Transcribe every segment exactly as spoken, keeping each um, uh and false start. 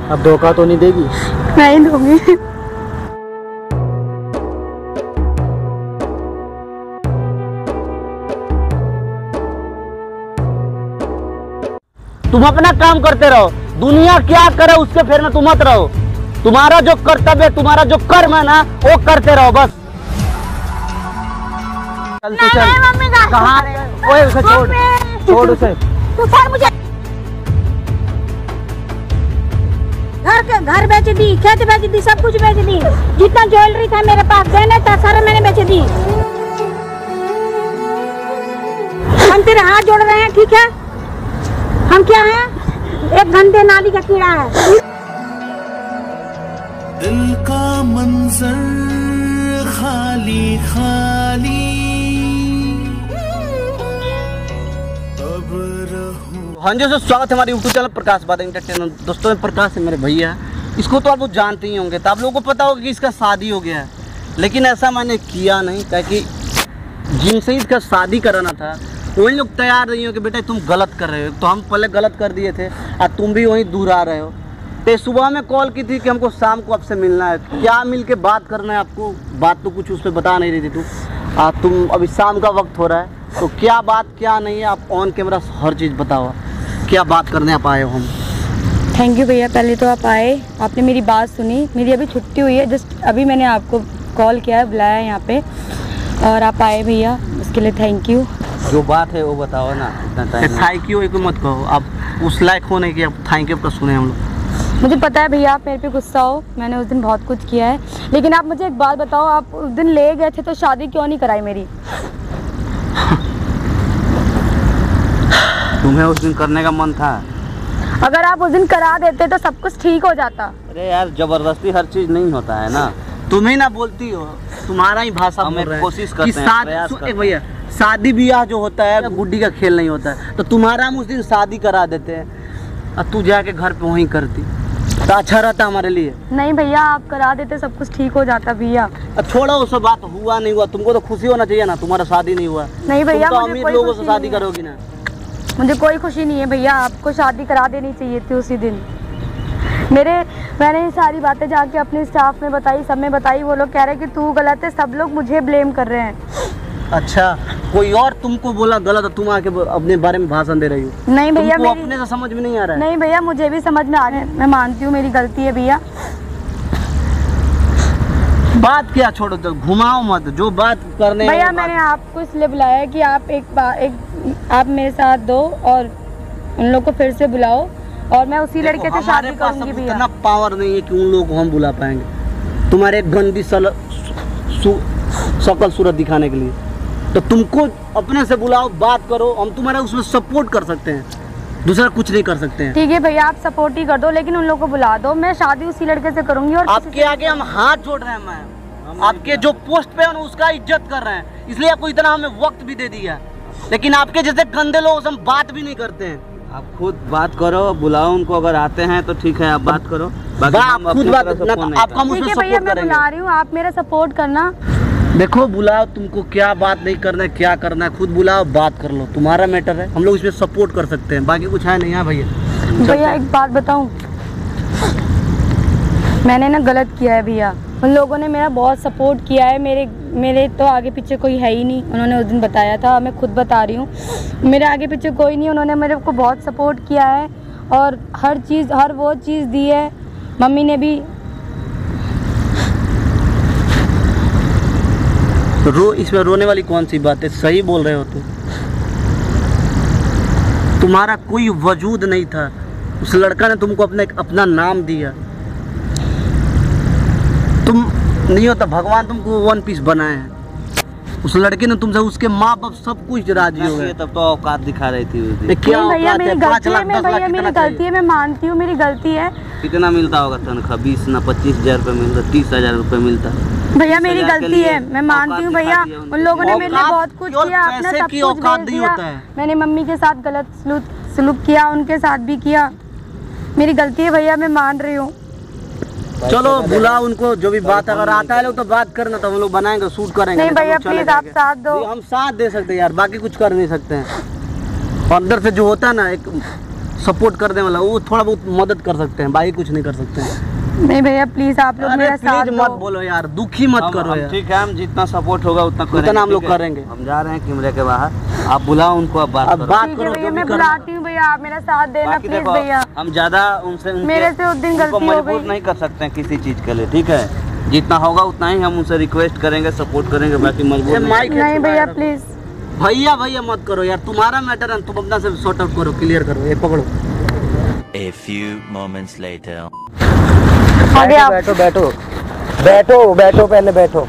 अब धोखा तो नहीं देगी? नहीं दूंगी। तुम अपना काम करते रहो, दुनिया क्या करे उसके फेर में तुम मत रहो। तुम्हारा जो कर्तव्य, तुम्हारा जो कर्म है ना, वो करते रहो बस। चल तू चल। मम्मी कहाँ? ओए उसे छोड़, छोड़ उसे। तू सर मुझे घर के घर बेच दी, खेत बेच दी, सब कुछ बेच दी। जितना ज्वेलरी था मेरे पास, गहने था, सारा मैंने बेच दी। हम तेरे हाथ जोड़ रहे हैं, ठीक है? हम क्या हैं? एक गंदे नाली का कीड़ा है। दिल का मंजर खाली खाली अब रहूं। हाँ जी, दोस्तों स्वागत है हमारे यूट्यूब चैनल प्रकाश बादल एंटरटेनमेंट। दोस्तों प्रकाश है मेरे भैया, इसको तो आप लोग जानते ही होंगे, तो आप लोगों को पता होगा कि इसका शादी हो गया है। लेकिन ऐसा मैंने किया नहीं, ताकि जिनसे इसका शादी कराना था वही लोग तैयार नहीं हो कि बेटा तुम गलत कर रहे हो। तो हम पहले गलत कर दिए थे और तुम भी वहीं दूर आ रहे हो। तो सुबह में कॉल की थी कि हमको शाम को आपसे मिलना है। क्या मिल के बात करना है आपको? बात तो कुछ उस पर बता नहीं रही थी तू। आ, तुम अभी शाम का वक्त हो रहा है, तो क्या बात क्या नहीं है, आप ऑन कैमरा हर चीज़ बताओ। क्या बात करने आप आए हो? हम थैंक यू भैया, पहले तो आप आए, आपने मेरी बात सुनी। मेरी अभी छुट्टी हुई है, जस्ट अभी मैंने आपको कॉल किया है, बुलाया है यहाँ पे, और आप आए भैया, उसके लिए थैंक यू। जो बात है वो बताओ ना। थैंक यू एक मत कहो, आप उस लायक हो नहीं कि आप थैंक यू पर सुने हम लोग। मुझे पता है भैया आप मेरे पे गुस्सा हो, मैंने उस दिन बहुत कुछ किया है। लेकिन आप मुझे एक बात बताओ, आप उस दिन ले गए थे तो शादी क्यों नहीं कराई मेरी? तुम्हें उस दिन करने का मन था? अगर आप उस दिन करा देते तो सब कुछ ठीक हो जाता। अरे यार, जबरदस्ती हर चीज नहीं होता है ना। तुम ही ना बोलती हो, तुम्हारा ही भाषा बोल रहे हैं। कोशिश करते हैं, प्रयास करते हैं। भैया शादी ब्याह जो होता है गुड्डी का खेल नहीं होता है। तो तुम्हारा हम उस दिन शादी करा देते हैं और तू जाके घर पे वहीं करती तो अच्छा रहता हमारे लिए। नहीं भैया, आप करा देते सब कुछ ठीक हो जाता भैया। छोड़ो उस बात, हुआ नहीं हुआ, तुमको तो खुशी होना चाहिए ना, तुम्हारा शादी नहीं हुआ। नहीं भैया, तुम तो अमीर लोगों से शादी करोगी ना। मुझे कोई खुशी नहीं है भैया, आपको शादी करा देनी चाहिए थी उसी दिन। मेरे मैंने ये सारी बातें जाके अपने स्टाफ में बताई, सब में बताई। वो लोग कह रहे हैं कि तू गलत है, सब लोग मुझे ब्लेम कर रहे हैं। अच्छा, कोई और तुमको बोला गलत है, तुम आके अपने बारे में भाषण दे रही हो? नहीं भैया, मेरी... अपने से समझ में नहीं आ रहा है। नहीं भैया, मुझे भी समझ में आ रहा है, मैं मानती हूँ मेरी गलती है भैया। बात क्या छोड़ो, तो घुमाओ मत, जो बात करने भैया मैंने आपको इसलिए बुलाया है कि आप एक बार एक आप मेरे साथ दो और उन लोग को फिर से बुलाओ, और मैं उसी लड़के से शादी करूंगी भैया। इतना पावर नहीं है कि उन लोग को हम बुला पाएंगे तुम्हारे गंदी सल शकल सूरत दिखाने के लिए। तो तुमको अपने से बुलाओ, बात करो, हम तुम्हारा उसमें सपोर्ट कर सकते हैं, दूसरा कुछ नहीं कर सकते हैं। ठीक है भैया, आप सपोर्ट ही कर दो, लेकिन उन लोगों को बुला दो, मैं शादी उसी लड़के से करूंगी। और आपके आगे हम हाथ जोड़ रहे हैं, मैम, आपके जो पोस्ट पे है उसका इज्जत कर रहे हैं, इसलिए आपको इतना हमें वक्त भी दे दिया। लेकिन आपके जैसे गंदे लोगों से हम बात भी नहीं करते हैं। आप खुद बात करो, बुलाओ उनको, अगर आते हैं तो ठीक है, आप बात करो। बाकी आप खुद बात, आपका मुझे सपोर्ट करेंगे। मैं बुला रही हूँ, आप मेरा सपोर्ट करना। देखो बुलाओ, तुमको क्या बात नहीं करना है, क्या करना है, खुद बुलाओ, बात कर लो, तुम्हारा मैटर है, हम लोग इसमें सपोर्ट कर सकते हैं, बाकी कुछ है नहीं। है भैया भैया एक बात बताऊं, मैंने ना गलत किया है भैया। उन लोगों ने मेरा बहुत सपोर्ट किया है, मेरे मेरे तो आगे पीछे कोई है ही नहीं। उन्होंने उस दिन बताया था, मैं खुद बता रही हूँ, मेरे आगे पीछे कोई नहीं। उन्होंने मेरे को बहुत सपोर्ट किया है और हर चीज़, हर वो चीज़ दी है। मम्मी ने भी। रो, इसमें रोने वाली कौन सी बात है? सही बोल रहे हो तुम। तुम्हारा कोई वजूद नहीं था, उस लड़का ने तुमको अपना अपना नाम दिया। तुम नहीं होता, भगवान तुमको वन पीस बनाए हैं, उस लड़के ने तुमसे, उसके माँ बाप सब कुछ राजी हो गए। तब तो औकात दिखा रही थी उस दिन। क्या भैया मेरी गलती है, मैं भैया मेरी गलती है, मैं मानती हूँ मेरी गलती है। कितना मिलता होगा तनख्वाह? बीस ना पच्चीस हजार रुपये मिलता, तीस हजार रुपये मिलता। भैया मेरी गलती है, मैं मानती हूँ भैया। उन लोगों ने मेरे लिए बहुत कुछ किया, अपना सब कुछ भेज दिया। मैंने मम्मी के साथ गलत सलूक सलूक किया, उनके साथ भी किया, मेरी गलती है भैया, मैं मान रही हूँ। चलो बुलाओ उनको, जो भी बात अगर आता है लोग तो बात करना, तो हम लोग बनाएंगे, शूट करेंगे। नहीं भैया प्लीज आप साथ दो। हम साथ दे सकते हैं यार, बाकी कुछ कर नहीं सकते हैं। अंदर से जो होता है ना, एक सपोर्ट करने वाला, वो थोड़ा बहुत मदद कर सकते हैं, भाई कुछ नहीं कर सकते हैं। नहीं भैया प्लीज आप लोग मेरा साथ प्लीज दो। मत बोलो यार, दुखी मत हम- करो हम यार। ठीक है, हम जितना सपोर्ट होगा उतना करेंगे, उतना हम लोग ठीक है? करेंगे। हम जा रहे हैं कैमरे के बाहर, आप बुलाओ उनको, आप बात अब करो। बात ठीक है करो, भैया जो मैं भी करना। बुलाती हूँ भैया, आप मेरा साथ देना बाकी प्लीज देखो, भैया। हम ज्यादा उनसे उनके- मेरे से उस दिन उनको गलती हो मजबूर गई। नहीं कर सकते हैं किसी चीज के लिए, ठीक है? जितना होगा उतना ही हम उनसे रिक्वेस्ट करेंगे, सपोर्ट करेंगे, बाकी मजबूर ये नहीं। माइक है, नहीं भैया छुपाए प्लीज। रखो। भैया भैया मत करो यार, तुम्हारा मैटर है, तुम अपना से सॉर्ट आउट करो, क्लियर करो, ये पकड़ो। A few moments later. आगे आप बैठो बैठो बैठो बैठो पहले बैठो।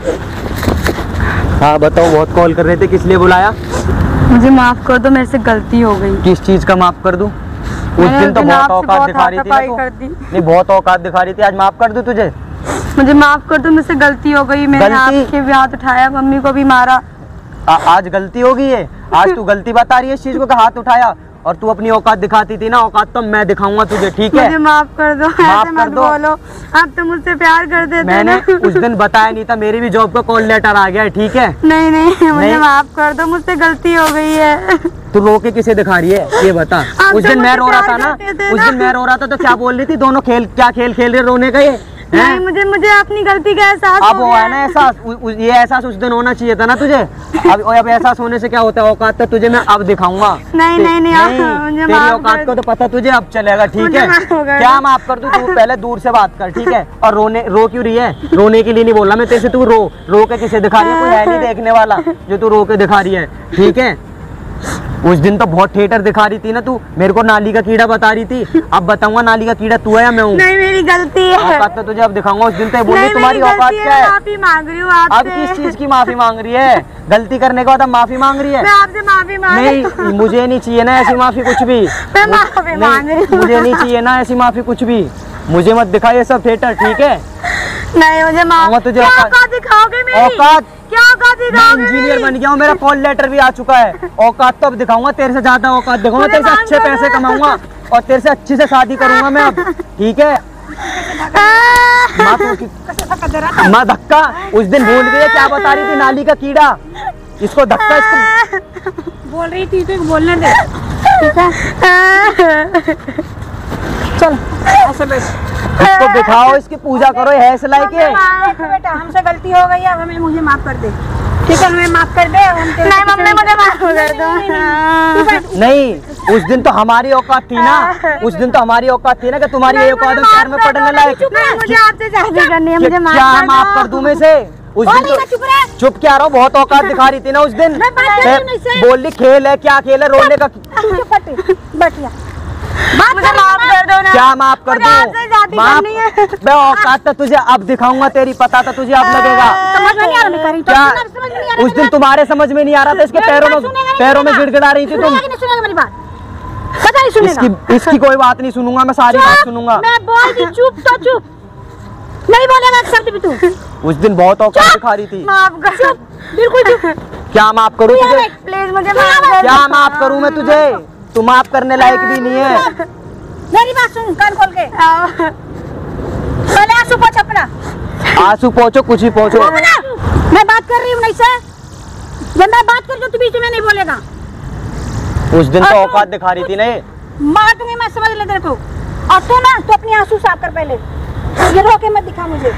हाँ बताओ, बहुत कॉल कर रहे थे, किस लिए बुलाया? मुझे माफ कर दो, मेरे से गलती हो गई। किस चीज का माफ कर दूं? उस मैंने दिन तो बहुत आपसे औकात बहुत दिखा रही थी ना हाथापाई तू। कर दी। नहीं बहुत औकात दिखा रही थी, आज माफ कर दूं तुझे? मुझे माफ कर दो, मुझसे गलती हो गई, मैंने गलती? आपके भी हाथ उठाया, मम्मी को भी मारा। आ, आज गलती होगी है, आज तू गलती बता रही है इस चीज को कि हाथ उठाया, और तू अपनी औकात दिखाती थी ना, औकात तो मैं दिखाऊंगा तुझे, ठीक है? मुझे माफ कर दो, माफ ऐसे कर मत दो। बोलो, आप तो मुझसे प्यार करते थे मैंने ना। उस दिन बताया नहीं था, मेरी भी जॉब का कॉल लेटर आ गया है, ठीक है? नहीं नहीं मुझे नहीं। माफ कर दो, मुझसे गलती हो गई है। तू रो के किसे दिखा रही है ये बता? आप उस तो दिन मैं मुझसे रो रहा था प्यार ना, करते थे उस ना। दिन मैं रो रहा था तो क्या बोल रही थी? दोनों खेल क्या खेल खेल रहे रोने का ये? नहीं हैं? मुझे मुझे अपनी गलती का एहसास अब हो वो गया है ना एहसास, उ- उ- ये एहसास उस दिन होना चाहिए था ना तुझे। अब अब एहसास होने से क्या होता है? औकात तो तुझे मैं अब दिखाऊंगा। नहीं, ते- नहीं, नहीं, आप मुझे तेरी माफ औकात कर को तो पता तुझे अब चलेगा, ठीक मुझे है? माफ कर दो। क्या माफ कर दूं? तू पहले दूर से बात कर, ठीक है? और रोने रो क्यों रही है? रोने के लिए नहीं बोला मैं तेरे से, तू रो रो के किसे दिखा रही है? कोई है नहीं देखने वाला जो तू रो के दिखा रही है, ठीक है? उस दिन तो बहुत थिएटर दिखा रही थी ना तू, मेरे को नाली का कीड़ा बता रही थी, अब बताऊंगा नाली का कीड़ा तू है या मैं हूँ? नहीं मेरी गलती है। औकात तो तुझे अब दिखाऊंगा। उस दिन तो ये बोली नहीं, तुम्हारी मेरी औकात गलती है, क्या मैं है? माफी मांग रही हूँ अब आपसे। किस चीज की माफी मांग रही है? गलती करने के बाद अब माफी मांग रही है? मैं आपसे माफी मांग रही हूँ। नहीं मुझे नहीं चाहिए ना ऐसी माफी कुछ भी। मैं मुझ- माफी मांग रही नहीं, हूँ। मुझे नहीं चाहिए ना ऐसी माफी कुछ भी। मुझे मत दिखा ये सब थिएटर, ठीक है? नहीं मुझे माफ। मैं तुझे क्या औकात- औकात दिखाओगे मेरी? औकात? क्या औकात मैं दिखाओगे इंजीनियर मेरी? बन गया हूँ, मेरा कॉल लेटर भी आ चुका है। औकात तो अब दिखाऊंगा, तेरे से ज्यादा औकात दिखाऊंगा, मुझे तेरे से माफ अच्छे कर दो। पैसे कमाऊंगा और तेरे से अच्छी से शादी करूंगा मैं अब, ठीक है? माँ तो की- माँ धक्का उस दिन भूल गई है, क्या बता रही थी? नाली का कीड़ा, इसको धक्का, इसको बोल रही थी तो बोलने दे, ठीक है? चल ऐसे बैठ। इसको बिठाओ, इसकी पूजा करो, है सिलाई के। बेटा हमसे गलती हो गई, अब हमें मुझे माफ कर दे, ठीक है? हमें माफ कर दे। नहीं मम्मी मुझे माफ कर दो। नहीं उस दिन तो हमारी औकात थी ना, उस दिन तो हमारी औकात थी ना कि तुम्हारी ये औकात है पैर में पड़ने लायक। नहीं मुझे आपसे शादी करनी है, कि- मुझे माफ क्या कर दो। माफ कर दूं मैं से? उस दिन तो चुप क्या रहो, बहुत औकात दिखा रही थी ना उस दिन। मैं बात कर रही हूँ इससे। बोल रही खेल है, क्या खेल है? रोने का बैठिया मुझे माफ कर दो ना। क्या माफ कर मुझे आपसे दूं? शादी माफ करनी है। मैं औकात तो तुझे अब दिखाऊंगा, तेरी पता था तुझे अब लगेगा। समझ में नहीं आ रहा मैं कर रही, तो क्या समझ में नहीं आ रहा उस दिन तुम्हारे समझ में नहीं आ रहा था? इसके पैरों में पैरों में गिड़गिड़ा रही थी तुम। सुनेगा नहीं सुनेगा मेरी बात, पता नहीं सुनेगा। इसकी इसकी कोई बात नहीं सुनूंगा, मैं सारी बात सुनूंगा। मैं बोल दी चुप तो चुप, नहीं बोलेगा एक शब्द भी तू। उस दिन बहुत औकात दिखा रही थी। माफ कर, चुप बिल्कुल चुप। क्या माफ करूं तुझे? प्लीज मुझे माफ कर। क्या माफ करूं मैं तुझे? तू माफ करने लायक भी नहीं है। मेरी बात सुन कान खोल के, पहले आंसू पोंछ अपना। आंसू पहुंचो, कुछ ही पहुंचो। मैं बात कर रही हूँ नहीं से, जब मैं बात कर रही हूँ तो बीच में नहीं बोलेगा। उस दिन तो औकात दिखा रही थी ना ये। मार दूंगी मैं, समझ ले तेरे को। और तू ना तो अपनी आंसू साफ कर पहले, ये रो के मत दिखा मुझे।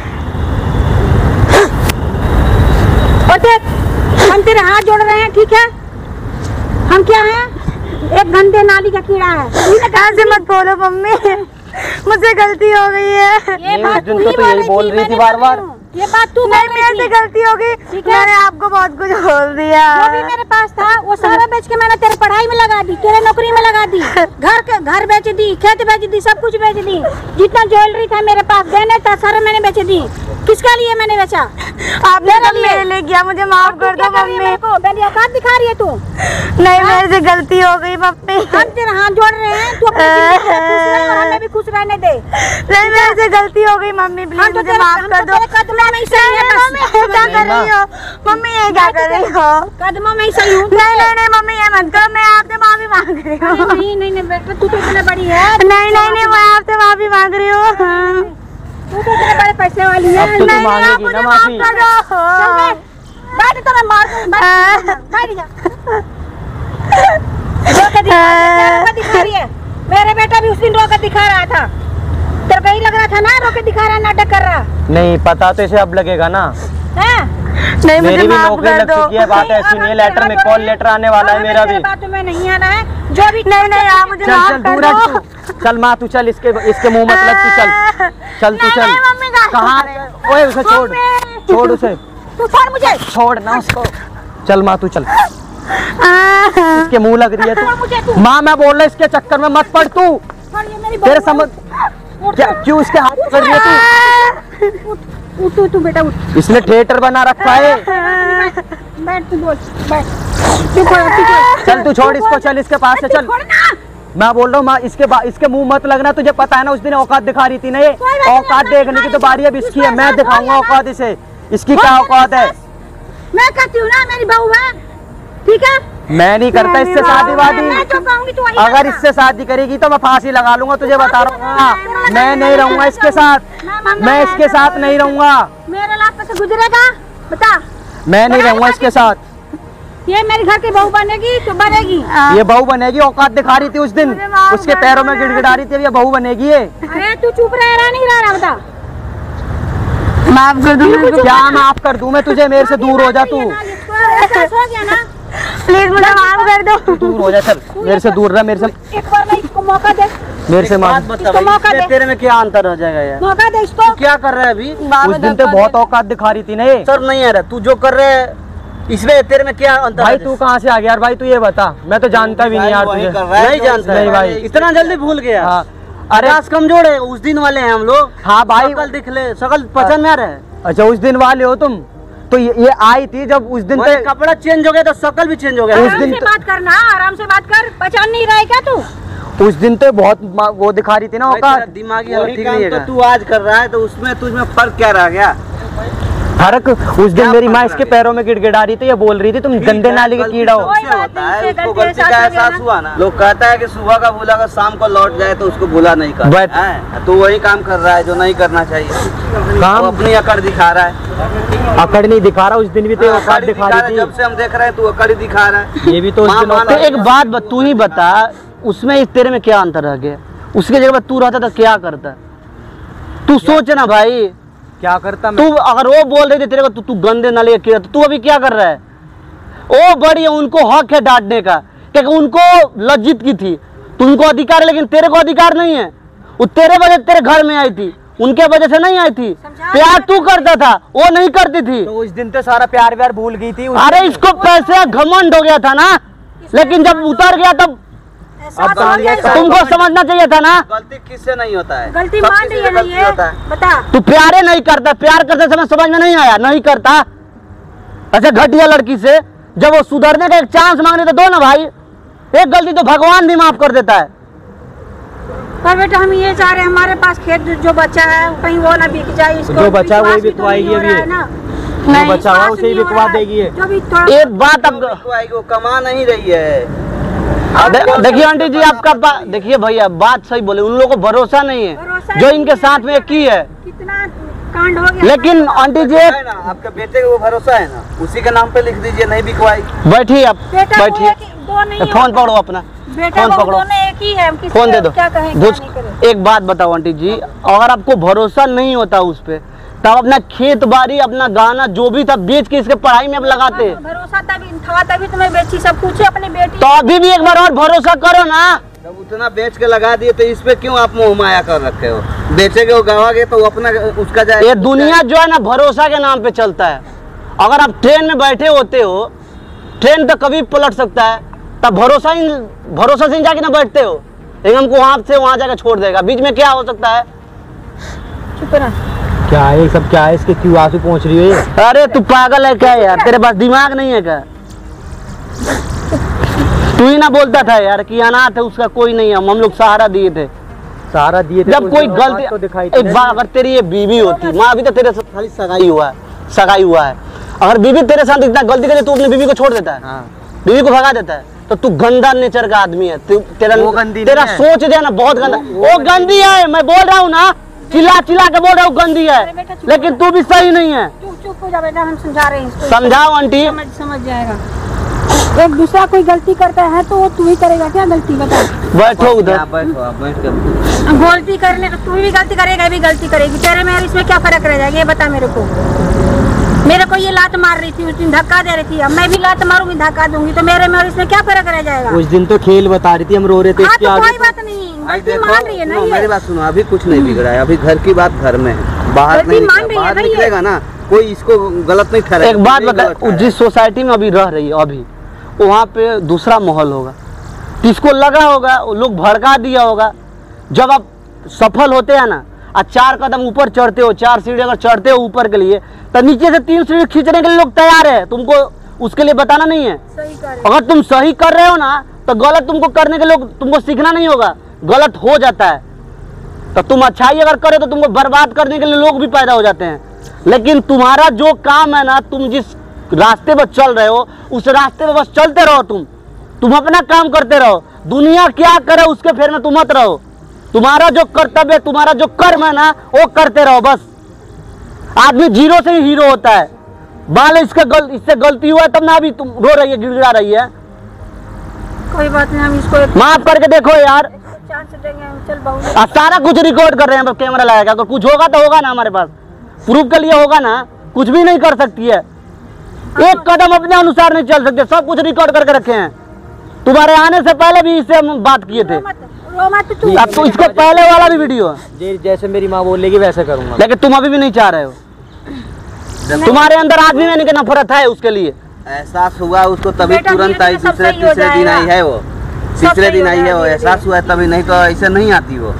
और देख हम तेरे हाथ जोड़ रहे हैं, ठीक है? हम क्या हैं? एक गंदे नाली का कीड़ा है। ऐसे मत बोलो मम्मी, मुझसे गलती हो गई है। ये उस दिन तो तू यही बोल रही थी बार बार। ये बात तू नहीं, मेरे से गलती हो गई, मैंने आपको बहुत कुछ बोल दिया। जो भी मेरे पास था वो सारा बेच के मैंने तेरे पढ़ाई में लगा दी, तेरे नौकरी में लगा दी, घर के घर बेच दी, खेत बेच दी, सब कुछ बेच दी। जितना ज्वेलरी था मेरे पास, गहने था, सारा मैंने बेच दी। किसका लिए मैंने बेचा? आपने मेरे लिए किया, मुझे माफ कर दो मम्मी। मेरी औकात दिखा रही है तू? नहीं मेरे से गलती हो गई मम्मी। हम तेरे हाथ जोड़ रहे हैं, तू अपनी जिंदगी में खुश रह और हमें भी खुश रहने दे। नहीं मेरे से गलती हो गई मम्मी, प्लीज मुझे माफ कर दो। कदमों में ही सही है, मम्मी क्या कर रही हो? मम्मी ये क्या कर रही हो? कदमों में ही सही हूँ। नहीं नहीं नहीं मम्मी ये मत करो, मैं आपसे माफी मांग रही हूँ। नहीं नहीं नहीं बेटा, तू तो इतनी बड़ी है। नहीं नहीं नहीं मैं आपसे माफी मांग रही हूँ। तू तो इतने बड़े पैसे वाली है। अब तो तू मांगेगी ना माफी। बैठ तो मैं मार दूँ, बैठ जा। जो के दिखा रही है, दिखा रही है। मेरे बेटा भी उस दिन रो के दिखा रहा था, तेरे को ही लग रहा था ना रो के दिखा रहा, नाटक कर रहा। नहीं पता तो इसे अब लगेगा ना। हैं? नहीं, मेरी मुझे भी माफ नौकरी कर लग दो। चुकी है, बात ऐसी नहीं है। लेटर में कॉल लेटर आने वाला है मेरा भी। बातों में नहीं आना है, जो भी नहीं नहीं आप मुझे चल माफ चल कर दूर दो। हट तू। चल माँ तू चल, इसके इसके मुंह मत लग तू, चल चल तू नहीं, चल। नहीं, मम्मी का- कहाँ? ओए उसे छोड़, मम्मी। छोड़ उसे, तू छोड़ मुझे, छोड़ ना उसको। चल माँ तू चल, आह, इसके मुंह लग रही है छोड़ मुझे तू। तू। माँ मैं बोल रहा इसके चक्कर में मत पड़ तू। छोड़, ये मेरी तेरे बहू समझ है। क्या क्यों इसके हाथ कर रही है तू? उठ उठ तू तू बेटा उठ, इसने थिएटर बना रखा है। बैठ तू, बोल बैठ, चुप हो चुप हो। चल तू छोड़ इसको, चल इसके पास से चल। छोड़ ना, मैं बोल रहा हूँ माँ इसके बा- इसके मुंह मत लगना। तुझे पता है ना उस दिन औकात दिखा रही थी ना ये। औकात देखने की तो बारी अब इसकी है, मैं दिखाऊंगा औकात इसे। इसकी क्या औकात है? मैं करती हूँ ना, मेरी बहू है, ठीक है। मैं नहीं करता इससे शादी वादी। मैं जो कहूँगी तू वही अगर करना। इससे शादी करेगी तो मैं फांसी लगा लूंगा, तुझे बता रहा हूँ। हाँ, मैं नहीं रहूंगा इसके साथ, मैं इसके साथ नहीं रहूंगा, मेरे लाभ से गुजरेगा, बता। मैं नहीं रहूंगा इसके साथ। ये मेरे घर की बहू बनेगी तो बनेगी। ये बहू बनेगी, औकात दिखा रही थी उस दिन, उसके पैरों में गिड़गिड़ा रही थी, अब ये बहू बनेगी ये। अरे तू चुप रह रहा नहीं रह रहा, बता। माफ कर दो मेरे को। क्या माफ कर दूं मैं तुझे? मेरे से दूर हो जा तू, एहसास हो गया ना, प्लीज मुझे माफ कर दो। दूर हो जा। चल मेरे से दूर रह, मेरे से एक बार मैं इसको मौका दे, मेरे से बात माफ। बता इसको भाई, मौका इसमें दे। तेरे में क्या अंतर हो जाएगा यार? मौका दे इसको। क्या कर रहा है अभी? उस दिन तो बहुत औकात दिखा रही थी ना ये। सर नहीं आ रहा, तू जो कर रहा है इसमें तेरे में क्या अंतर भाई है? तू कहाँ से आ गया यार? भाई तू ये बता, मैं तो जानता भी नहीं यार वही तुझे। कर रहा है, नहीं जानता नहीं है भाई। इतना जल्दी भूल गया। हाँ, अरे अरे आज कमजोर है, उस दिन वाले हैं हम लोग। हाँ भाई। शकल दिख ले, शकल पहचान में आ रहा है। अच्छा उस दिन वाले हो तुम? तो ये, ये आई थी जब उस दिन वही पे कपड़ा चेंज हो गया तो शकल भी चेंज हो गया। उस आराम दिन से तो- बात करना, आराम से बात कर, पहचान नहीं रहा है क्या तू? उस दिन तो बहुत मा- वो दिखा रही थी ना भाई, तेरा औकात। दिमागी हालत वही ठीक काम नहीं तो है। तू आज कर रहा है, तो उसमें तुझमें फर्क क्या रह गया? फर्क उस दिन मेरी माँ इसके पैरों में गिड़गिड़ा रही थी, ये बोल रही थी तुम गंदे नाली के कीड़ा हो। कोई बात होता नहीं, है, इसे उसको गलती गलती एहसास का हो गया एहसास ना। हुआ ना। लोग कहता है कि सुबह का भूला अगर शाम को लौट जाए तो उसको भूला नहीं कर। But- है तो वही काम कर रहा है जो नहीं करना चाहिए। काम वो अपनी अकड़ दिखा रहा है। अकड़ नहीं दिखा रहा, उस दिन भी तो हाँ, औकात अकड़ दिखा दिखा रहा रही है, जब थी। से हम देख रहे हैं तू अकड़ ही दिखा रहा है। ये भी तो उस माँ दिन माना- औकात- तो एक बात बत, तू ही बता, उसमें इस तेरे में क्या अंतर रह गया? उसके जगह पर तू रहता तो क्या करता? तू सोच ना भाई, क्या करता मैं? तू अगर वो बोल रही थी तेरे को तू तू गंदे नाले के, तो तू अभी क्या कर रहा है? वो बड़ी है, उनको हक है डांटने का, क्योंकि उनको लज्जित की थी। तुमको अधिकार है लेकिन तेरे को अधिकार नहीं है। वो तेरे वजह से तेरे घर में आई थी, उनके वजह से नहीं आई थी। प्यार तू करता था, वो नहीं करती थी। तो उस दिन तो सारा प्यार व्यार भूल गई थी। उस अरे दिन- इसको पैसे का घमंड हो गया था ना, लेकिन जब उतर गया तब एहसास अब हो गया तो इसको। तुमको समझना चाहिए था ना। गलती किससे नहीं होता है? गलती सब मान किसी रही से है गलती नहीं होता है, है। बता। तू प्यारे नहीं करता, प्यार करते समय समझ में नहीं आया, नहीं करता। ऐसे घटिया लड़की से जब वो सुधरने का एक चांस मांगने तो दो ना भाई। एक गलती तो भगवान भी माफ कर देता है। पर बेटा हम ये चाह रहे हैं हमारे पास खेत जो- जो बचा है कहीं वो ना बिक जाए, इसको जो बचा है वही विश्वास भी तो बिकवाएगी नहीं हो रहा अभी। है ना। जो नहीं, बचा हुआ विश्वास उसे ही नहीं हो बिकवा रहा है। देगी ये। जो भी थोड़ा एक बात अब वो आएगी, वो कमा नहीं रही है। दे- देखिए आंटी जी, आपका बात देखिए भैया, बात सही बोले, उन लोगों को भरोसा नहीं भरोसा है जो नहीं इनके है। साथ में की है। कितना कांड हो गया। लेकिन आंटी जी है ना, आपके बेटे को वो भरोसा है ना, उसी के नाम पे लिख दीजिए, नहीं बिकवाई। बैठिए आप, बेटा वो बैठिए। एक ही- दो नहीं फोन होता। पकड़ो अपना, बेटा फोन वो पकड़ो, दोनों एक ही है, हम किसी फोन को दे दो। क्या कहें क्या बुझ- नहीं करें। एक बात बताओ आंटी जी, अगर आपको भरोसा नहीं होता उस पे, तब अपना खेत बाड़ी, अपना गाना जो भी था बेच के इसके पढ़ाई में अब लगाते। भरोसा तभी था, तभी तुम्हें बेची सब कुछ, अपनी बेटी। तो अभी भी एक बार और भरोसा करो ना। जब उतना बेच के लगा दिए तो इस पे क्यों आप मोह माया कर रखे हो? बेचेगे वो गवागे तो वो अपना उसका जाए। ये दुनिया जो है ना भरोसा के नाम पे चलता है। अगर आप ट्रेन में बैठे होते हो, ट्रेन तो कभी पलट सकता है, तब भरोसा ही भरोसा से ही जाके ना बैठते हो, लेकिन हमको वहां से वहां जाकर छोड़ देगा। बीच में क्या हो सकता है? चुप रह। क्या है ये सब? क्या है इसके? क्यों आंसू पहुंच रही है ये? अरे तू पागल है क्या यार? तेरे पास दिमाग नहीं है क्या? तू ही ना बोलता था यार कि अनाथ है, उसका कोई नहीं है, हम लोग सहारा दिए थे। सहारा दिए थे। जब उस कोई दिन औकात गलती तो दिखाई एक थी। बार अगर तेरी ये बीवी होती, माँ अभी तो तेरे साथ खाली सगाई हुआ है, सगाई हुआ है, अगर बीवी तेरे साथ इतना गलती करे तू अपनी बीवी को छोड़ देता है, हाँ। बीवी को भगा देता है, तो तू गंदा नेचर का आदमी है। तू तेरा वो गंदी तेरा नहीं है। सोच जो है ना बहुत गंदा। वो गंदी है, मैं बोल रहा हूँ ना, चिल्ला चिल्ला के बोल रहा हूँ गंदी है, लेकिन तू भी सही नहीं है। चुप चुप हो जा बेटा, हम समझा रहे हैं इसको। समझाओ आंटी। समझ समझ जाएगा। एक दूसरा कोई गलती करता है तो वो तू ही करेगा क्या गलती, बता। बैठो उधर। आप बैठो, आप बैठ के गलती करने तू भी गलती करेगा, ये भी गलती करेगी, तेरे में और इसमें क्या फर्क रह जाएगा ये बता मेरे को। मेरे को ये लात मार रही थी उस दिन, धक्का दे रही थी, अब मैं भी लात मारूंगी धक्का दूंगी, तो मेरे में और इसमें क्या फर्क रह जाएगा। उस दिन तो खेल बता रही थी, हम रो रहे थे हाँ इसके तो आगे। कोई बात नहीं, भाई गलती देखो, मान रही है ना सुनो, ये। मेरी बात सुनो, अभी कुछ नहीं बिगड़ा है, अभी घर की बात घर में है, बाहर गलती नहीं मान निकला, रही है बाहर ना ये। निकलेगा ना कोई इसको गलत नहीं ठहराएगा। एक बात नहीं गलत बता, ठहराएगा। जिस सोसाइटी में अभी रह रही है अभी, वहाँ पे दूसरा माहौल होगा, किसको लगा होगा, वो लोग भड़का दिया होगा। जब आप सफल होते हैं ना, और चार कदम ऊपर चढ़ते हो, चार सीढ़ी अगर चढ़ते हो ऊपर के लिए, तो नीचे से तीन सीढ़ी खींचने के लिए लोग तैयार है, तुमको उसके लिए बताना नहीं है। सही कर अगर तुम सही कर रहे हो ना, तो गलत तुमको करने के लोग तुमको सीखना नहीं होगा, गलत हो जाता है। तो तुम अच्छाई अगर करे तो तुमको बर्बाद करने के लिए लोग भी पैदा हो जाते हैं। लेकिन तुम्हारा जो काम है ना, तुम जिस रास्ते पर चल रहे हो उस रास्ते पर बस चलते रहो, तुम तुम अपना काम करते रहो, दुनिया क्या करे उसके फेर में तुम मत रहो। तुम्हारा जो कर्तव्य, तुम्हारा जो कर्म है ना, वो करते रहो बस। आदमी जीरो से ही हीरो होता है। बाल इसका गल, इससे गलती हुआ है तब ना अभी तुम रो रही है, गिड़गिड़ा रही है। कोई बात नहीं, हम इसको एक माफ करके देखो यार, चांस देंगे, चल बहुत। आ, सारा कुछ रिकॉर्ड कर रहे हैं, बस कैमरा लगाएगा तो कुछ होगा तो होगा ना, हमारे पास प्रूफ के लिए होगा ना, कुछ भी नहीं कर सकती है। एक कदम अपने अनुसार नहीं चल सकते, सब कुछ रिकॉर्ड करके रखे हैं। तुम्हारे आने से पहले भी इससे हम बात किए थे, रो मत, रो मत तू। अब तो इसके पहले वाला भी वीडियो है, जे- जैसे मेरी माँ बोलेगी वैसे करूंगा। लेकिन तुम अभी भी नहीं चाह रहे हो। तुम्हारे अंदर आदमी में की नफरत है उसके लिए। एहसास हुआ उसको तभी बेटा, तुरंत आई, धीरे-धीरे सब तीसरे सही हो तीसरे दिन आई जाएगा। है वो, सब तीसरे सही दिन हो आई है जाएगा वो, धीरे-धीरे। एहसास हुआ है तभी, नहीं तो ऐसे नहीं आती वो।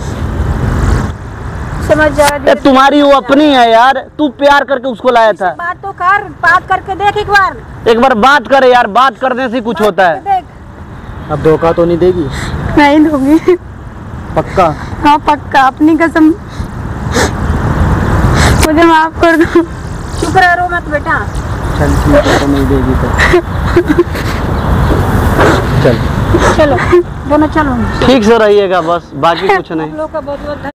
समझ जा ए, तुम्हारी वो अपनी है यार, तू प्यार करके उसको लाया था। बात तो कर, बात करके देख एक बार, एक बार बात करे यार, बात करने से कुछ होता है। देख। अब धोखा तो नहीं देगी? नहीं दूंगी। पक्का? हाँ पक्का, अपनी कसम, मुझे माफ कर दो। चुप रह, रो मत बेटा। चल ठीक है, तो नहीं देगी तो चल। चलो दोनों चलो। ठीक से रहिएगा बस, बाकी कुछ नहीं। आप लोग का बहुत बहुत